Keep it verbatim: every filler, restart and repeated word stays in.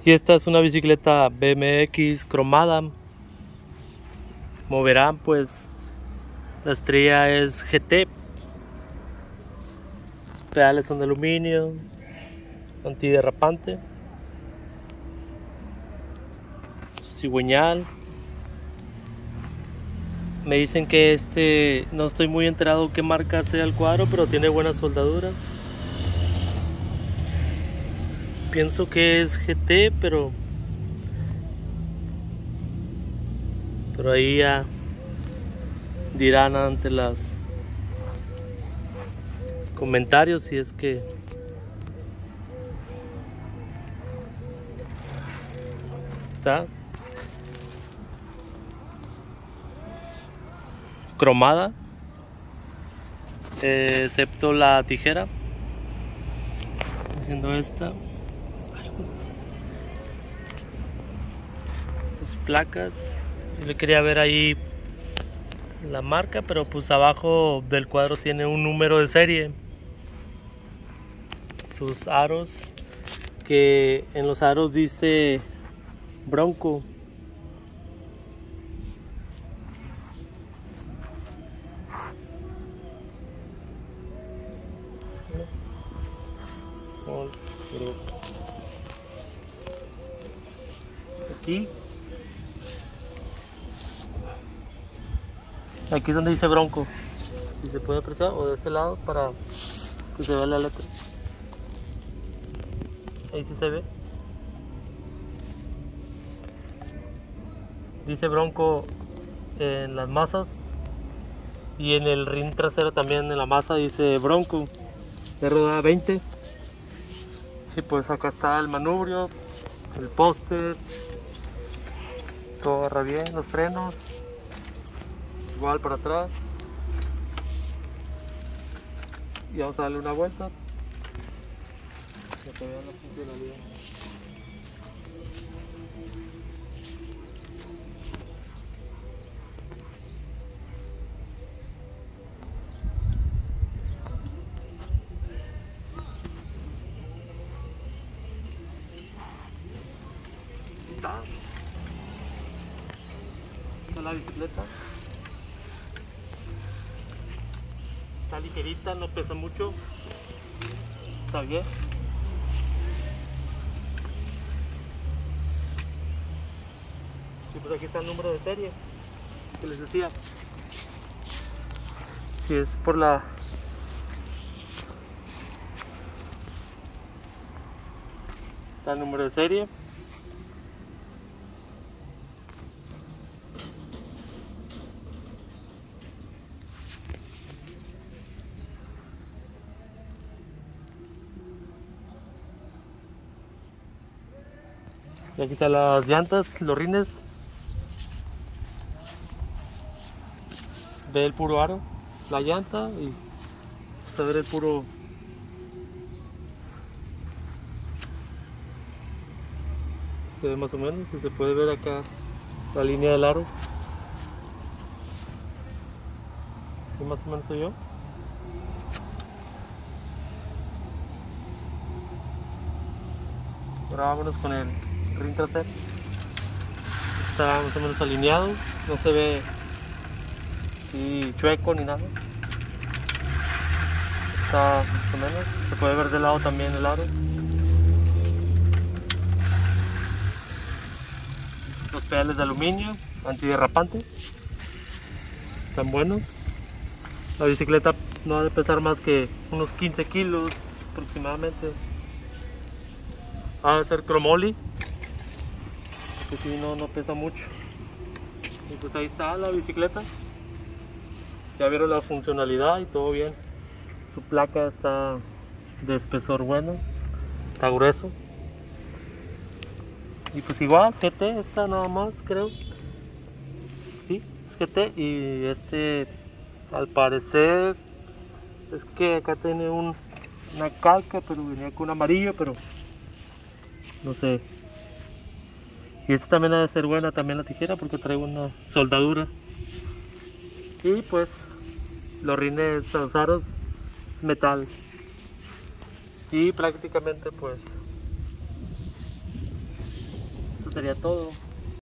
Y esta es una bicicleta B M X cromada. Como verán, pues la estrella es G T. Los pedales son de aluminio, antiderrapante, cigüeñal. Me dicen que este, no estoy muy enterado qué marca sea el cuadro, pero tiene buena soldadura. Pienso que es G T, pero pero ahí ya dirán ante las los comentarios si es que está cromada, eh, excepto la tijera, haciendo esta. Sus placas, yo le quería ver ahí la marca, pero pues abajo del cuadro tiene un número de serie. Sus aros, que en los aros dice Bronco. Aquí aquí es donde dice Bronco, si se puede apreciar, o de este lado para que se vea la letra. Ahí sí se ve, dice Bronco en las masas, y en el rin trasero también en la masa dice Bronco de rueda veinte. Y pues acá está el manubrio, el póster, todo agarra bien, los frenos igual para atrás. Y vamos a darle una vuelta para que vean la funcionalidad. Está. Está la bicicleta. Está ligerita, no pesa mucho. Está bien. Y pues aquí está el número de serie que les decía. Si es por la está el número de serie. Y aquí están las llantas, los rines. Ve el puro aro, la llanta, y vas a ver el puro se ve más o menos, y se puede ver acá la línea del aro. ¿Qué más o menos soy yo? Ahora vámonos con el rin trasero. Está más o menos alineado, no se ve así chueco ni nada. Está más o menos, se puede ver de lado también el aro. Los pedales de aluminio, antiderrapante, están buenos. La bicicleta no ha de pesar más que unos quince kilos aproximadamente. Ha de ser cromoly, que si no, no pesa mucho. Y pues ahí está la bicicleta. Ya vieron la funcionalidad y todo bien. Su placa está de espesor bueno, está grueso. Y pues igual, G T, esta nada más creo. Sí, es G T. Y este, al parecer, es que acá tiene un, una calca, pero venía con amarillo, pero no sé. Y esta también ha de ser buena, también la tijera, porque trae una soldadura. Y pues los rines, los aros, metal. Y prácticamente pues sería todo.